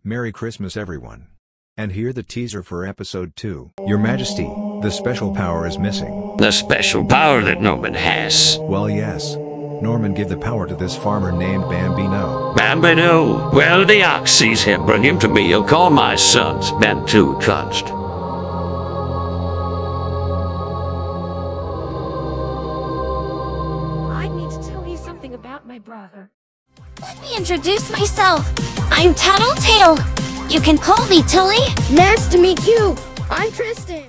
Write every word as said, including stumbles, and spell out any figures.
Merry Christmas everyone. And here the teaser for episode two. Your Majesty, the special power is missing. The special power that Norman has. Well yes. Norman give the power to this farmer named Bambino. Bambino? Well, the ox sees him, bring him to me, he'll call my sons Bantu Kunst. I need to tell you something about my brother. Let me introduce myself. I'm Tattletale. You can call me Tilly. Nice to meet you. I'm Tristan.